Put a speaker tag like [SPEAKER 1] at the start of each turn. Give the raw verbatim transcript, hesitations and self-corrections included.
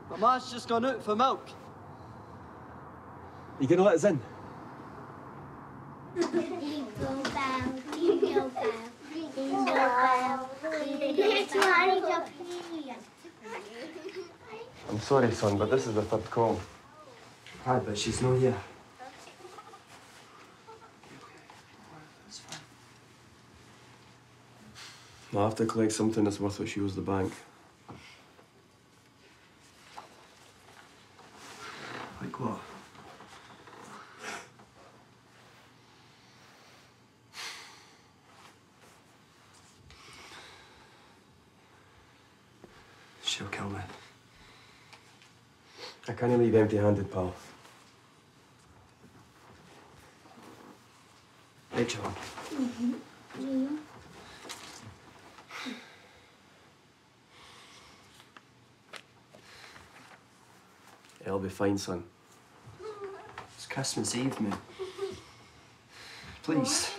[SPEAKER 1] My ma's just gone out for milk.
[SPEAKER 2] You gonna let us in?
[SPEAKER 3] Jingle bell, jingle bell, jingle bell, jingle bell.
[SPEAKER 2] I'm sorry, son, but this is the third call.
[SPEAKER 4] Hi, but she's not here.
[SPEAKER 1] That's fine.
[SPEAKER 2] I'll have to collect something that's worth what she owes the bank.
[SPEAKER 4] Like what? She'll kill me.
[SPEAKER 2] I can't leave empty-handed, pal.
[SPEAKER 4] Hey, John.
[SPEAKER 3] Mm-hmm.
[SPEAKER 2] I'll be fine, son.
[SPEAKER 4] It's Christmas Eve, man. Please.